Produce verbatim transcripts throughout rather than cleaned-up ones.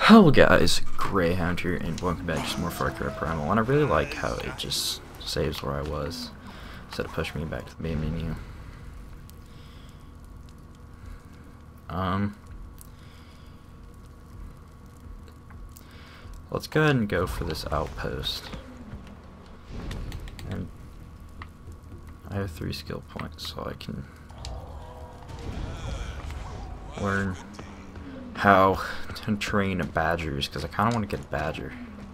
Hello guys, Greyhound here, and welcome back to some more Far Cry Primal. And I really like how it just saves where I was, instead of pushing me back to the main menu. Um, let's go ahead and go for this outpost. And I have three skill points, so I can learn how to train badgers, because I kind of want to get a badger.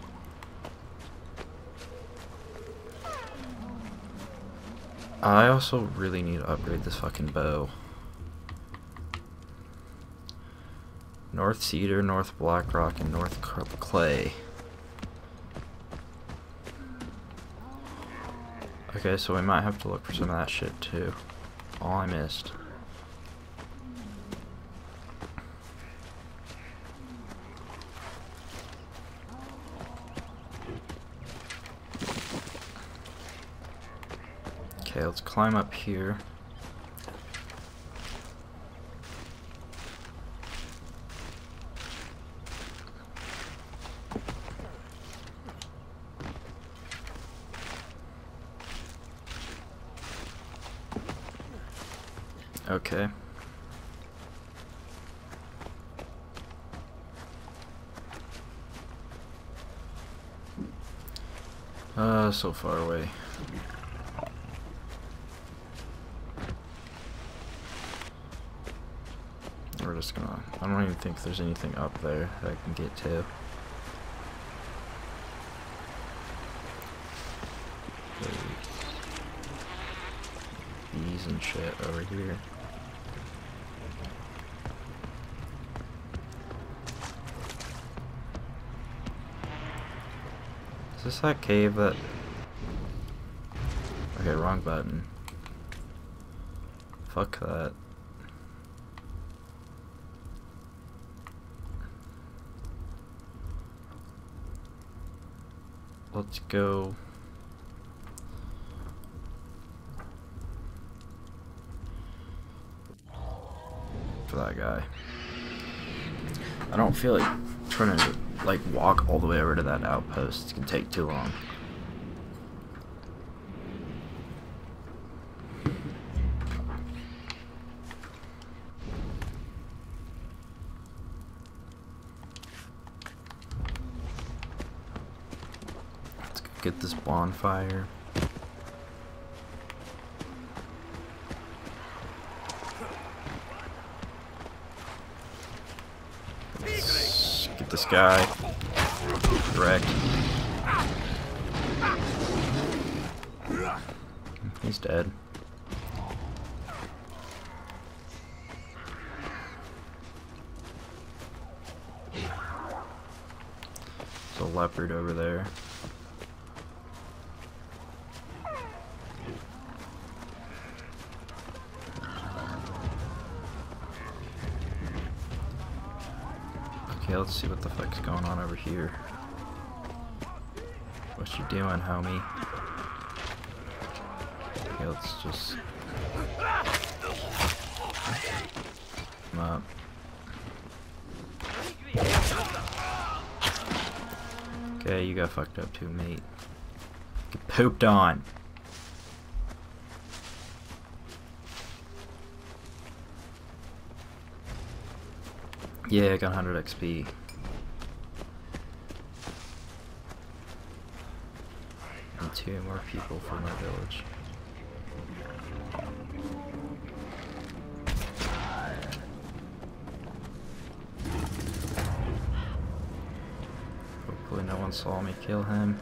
I also really need to upgrade this fucking bow. North Cedar, North Blackrock, and North Clay. Okay, so we might have to look for some of that shit too. All I missed. Okay, let's climb up here. Okay. Uh, so far away. We're just gonna, I don't even think there's anything up there that I can get to. Bees and shit over here. Is this that cave that... Okay, wrong button. Fuck that. Let's go. For that guy. I don't feel like trying to like walk all the way over to that outpost. It's gonna take too long. Let's go get this bonfire. Get this guy wrecked. He's dead. There's a leopard over there. Okay, let's see what the fuck's going on over here. What you doing, homie? Okay, let's just come up. Okay, you got fucked up too, mate. Get pooped on. Yeah, I got one hundred X P. And two more people for my village. Hopefully no one saw me kill him.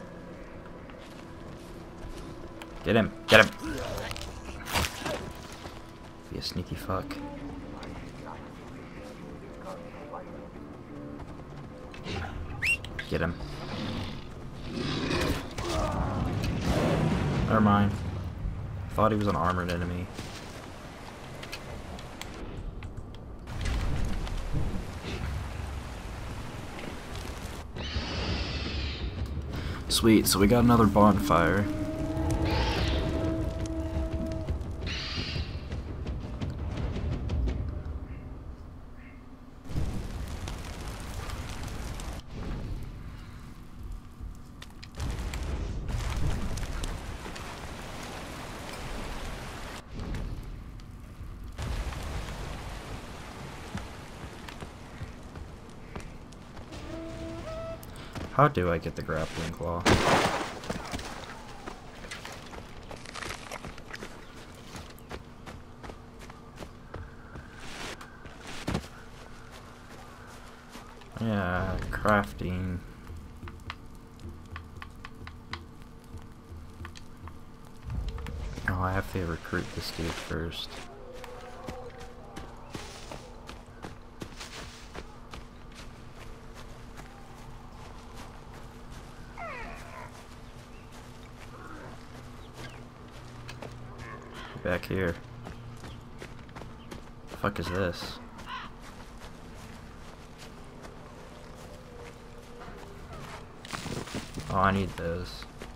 Get him! Get him! Be a sneaky fuck. Get him. Never mind. Thought he was an armored enemy. Sweet, so we got another bonfire. How do I get the grappling claw? Yeah, crafting. Oh, I have to recruit this dude first. Back here. The fuck is this? Oh, I need those.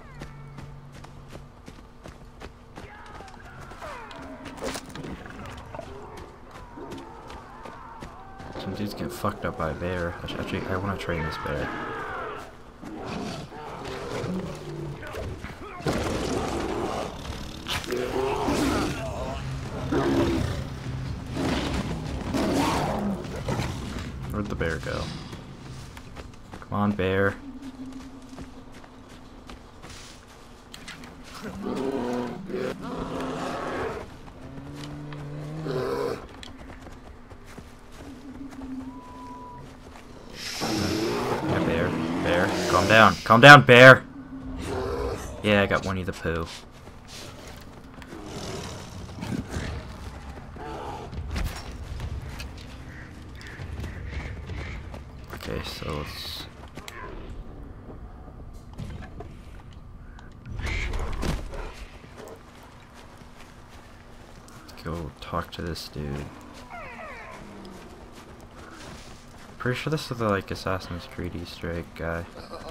Some dude's getting fucked up by a bear. I should, actually, I want to train this bear. Where'd the bear go? Come on, bear. Yeah, bear. Bear. Calm down. Calm down, bear! Yeah, I got Winnie the Pooh. Okay, so let's... let's go talk to this dude. Pretty sure this is the, like, Assassin's Creed Easter egg guy.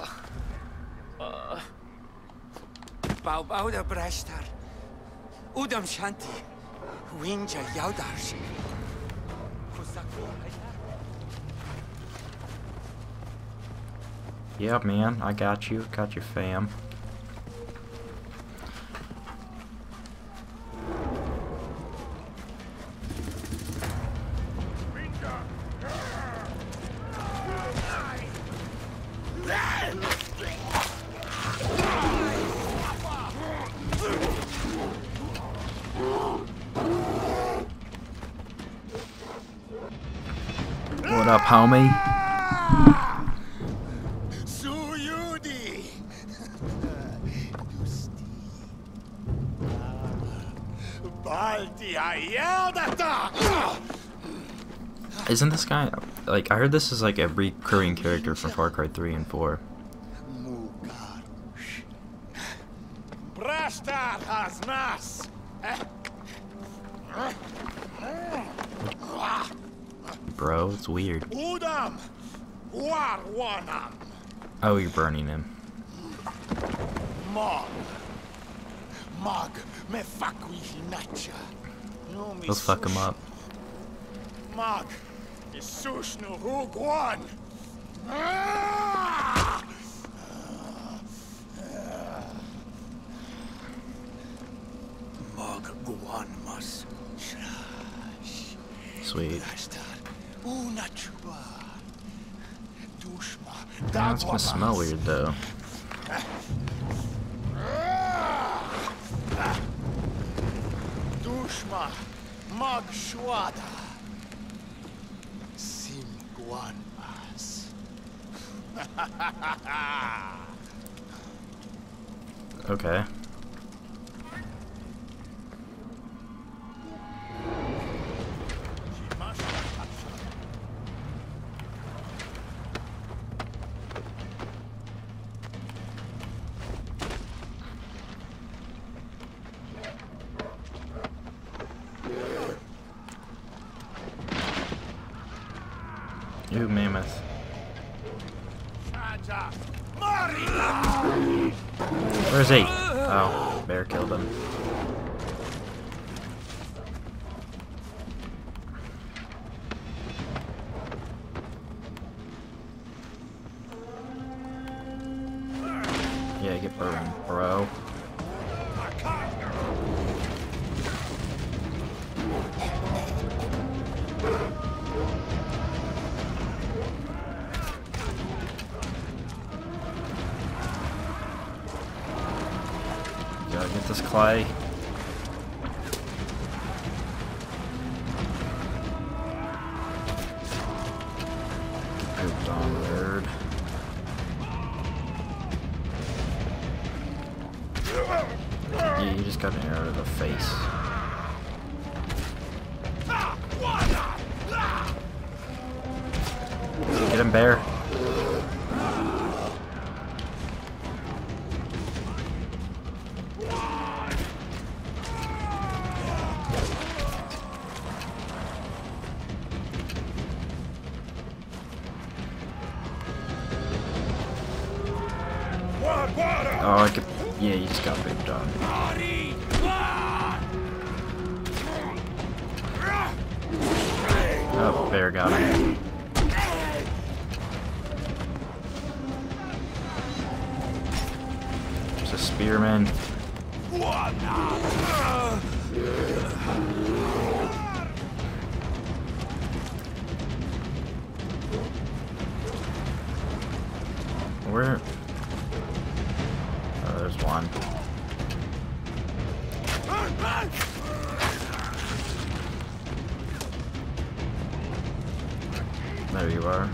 Bauda Brashtar. Udam Shanti. Winja Yaudarsh. Yeah, man, I got you. Got your fam. What up, homie? Isn't this guy, like, I heard this is like a recurring character from Far Cry three and four. Bro, it's weird. Oh, you're burning him. Let's fuck him up. Sweet. Man, it's gonna smell weird though. Dushma mag shwada simguanmas. Okay. Ooh, mammoth. Where's he? Oh, bear killed him. Yeah, get burned, bro. clay. Pooped on bird. Yeah, you just got an arrow to the face. Get him, bear. Oh, I could. Yeah, you just got picked on. Oh, bear got him. There's a spearman. Where? Oh, there's one. There you are.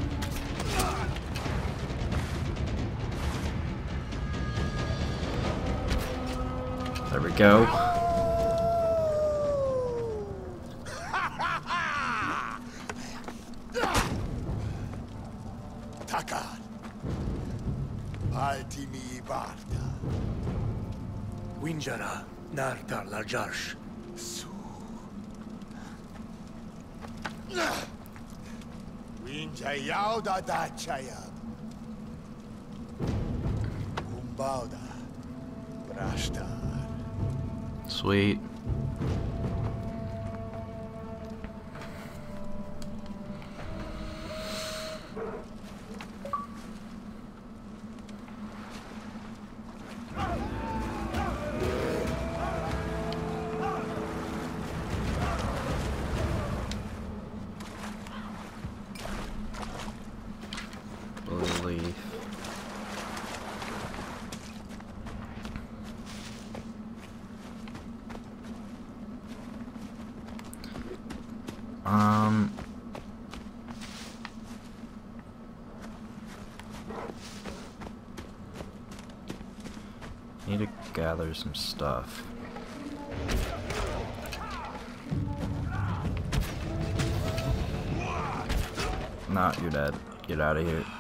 There we go. Takkar. Altimi Barta. Winjara, Nartar Lajarsh. Su. Winja Yauda Dachaya. Umbauda. Brashtar. Sweet. Blue leaf. Um, need to gather some stuff. No, you're dead. Get out of here.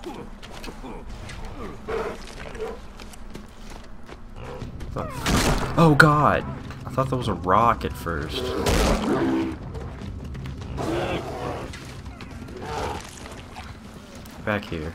Oh God! I thought that was a rock at first. Back here.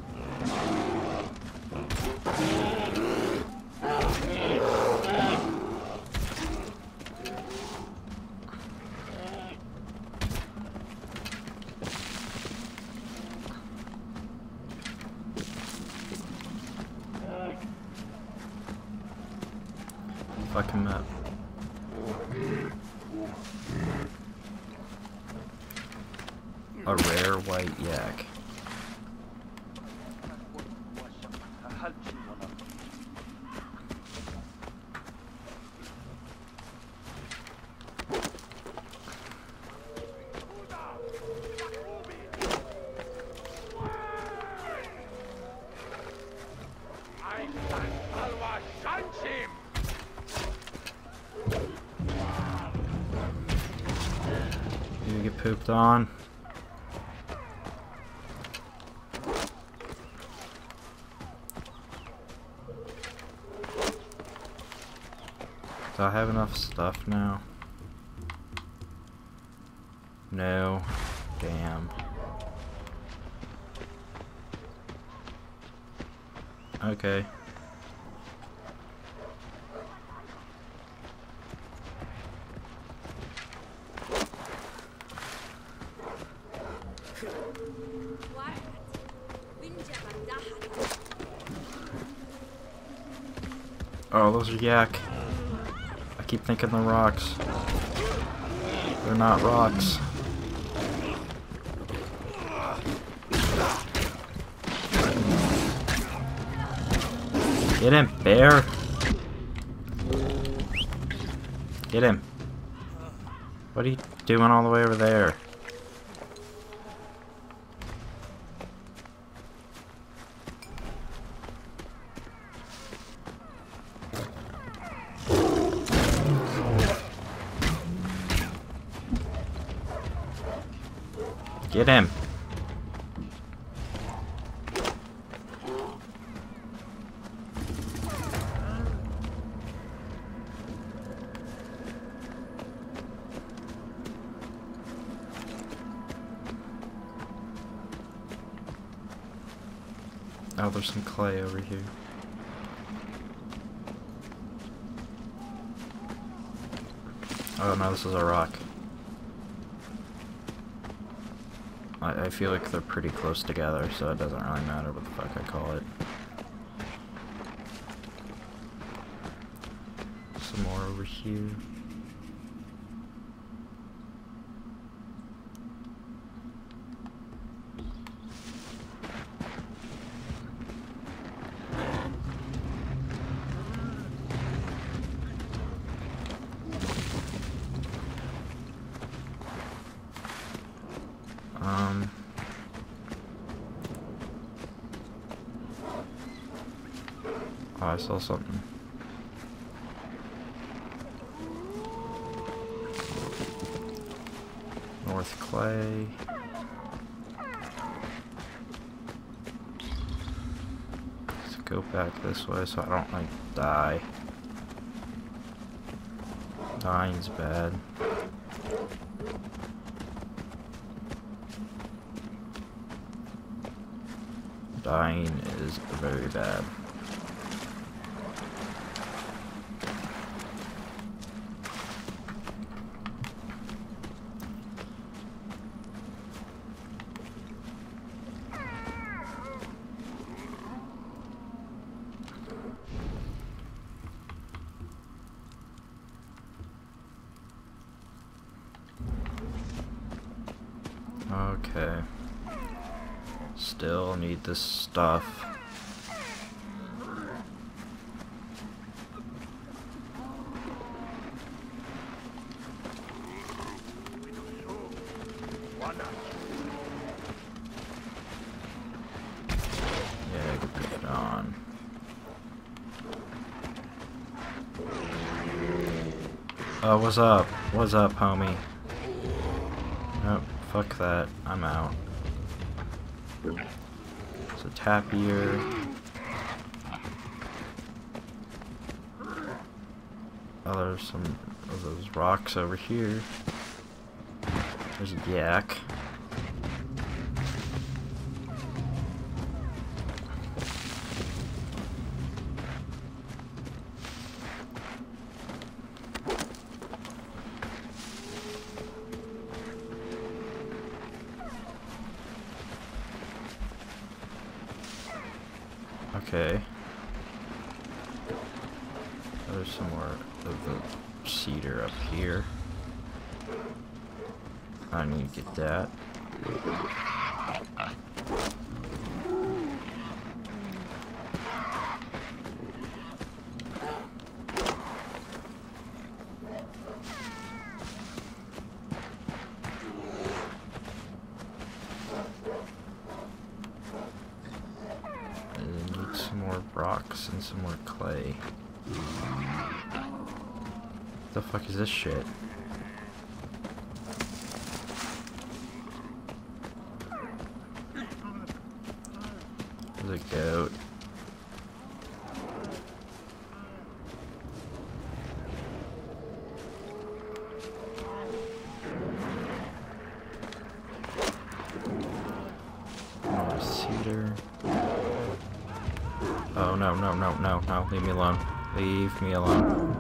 Fuck him up. A rare white yak. You get pooped on. Do I have enough stuff now? No. Damn. Okay. Oh, those are yak. I keep thinking they're rocks. They're not rocks. Get him, bear. Get him. What are you doing all the way over there? Get him. Oh, there's some clay over here. Oh no, this is a rock. I, I feel like they're pretty close together, so it doesn't really matter what the fuck I call it. Some more over here. Um, oh, I saw something. North Clay. Let's go back this way so I don't like die. Dying's bad. Dying is very bad. Okay. Still need this stuff. Yeah, get it on. Oh, what's up? What's up, homie? Nope, fuck that. I'm out. There's a tapir. Oh, there's some of those rocks over here. There's a yak. Okay. There's some more of the cedar up here. I need to get that. Some more rocks and some more clay. What the fuck is this shit? There's a goat. More cedar. Oh, no, no, no, no, no, leave me alone. Leave me alone.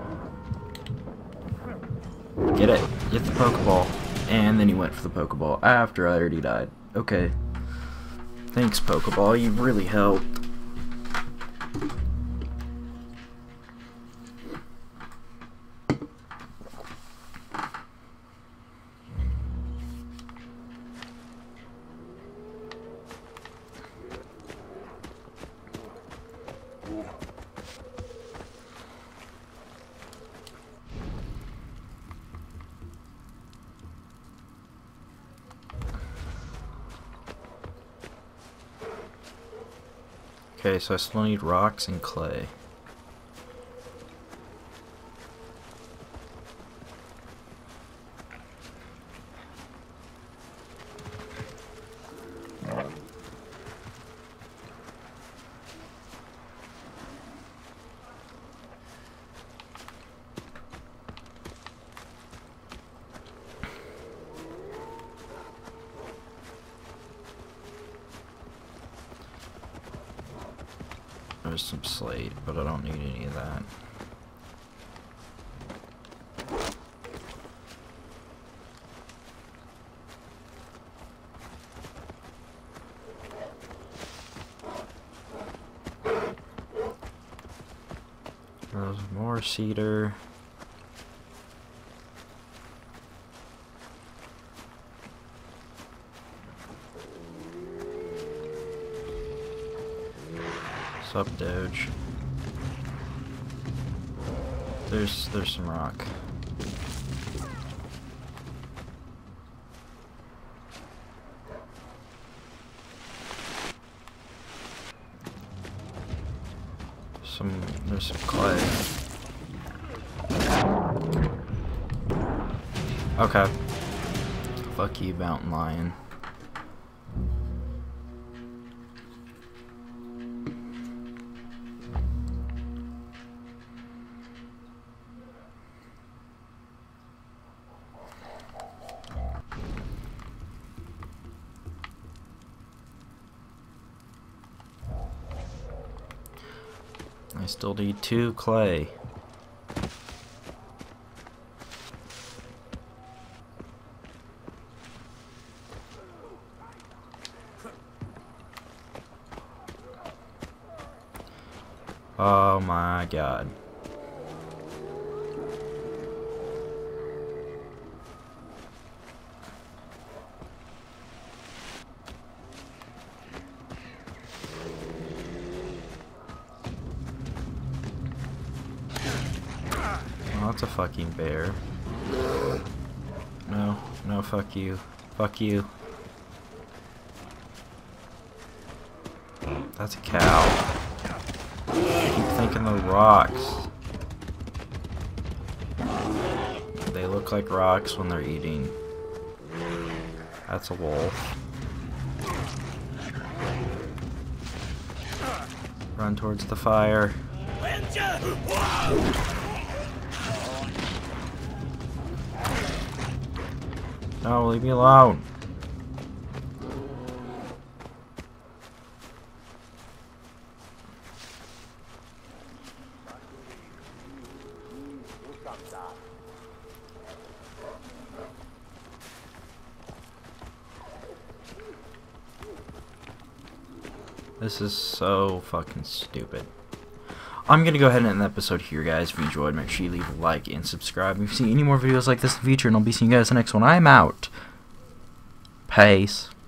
Get it. Get the Pokeball. And then he went for the Pokeball after I already died. Okay. Thanks, Pokeball. You really helped. Okay, so I still need rocks and clay. There's some slate, but I don't need any of that. There's more cedar. Sup, Doge. There's there's some rock. Some there's some clay. Okay. Fuck you, mountain lion. I still need two clay. Oh my god. Oh, that's a fucking bear. No, no, fuck you. Fuck you. That's a cow. I keep thinking the rocks. They look like rocks when they're eating. That's a wolf. Run towards the fire. No, leave me alone. This is so fucking stupid. I'm gonna go ahead and end the episode here, guys. If you enjoyed, make sure you leave a like and subscribe. If you see any more videos like this in the future, and I'll be seeing you guys in the next one. I'm out. Peace.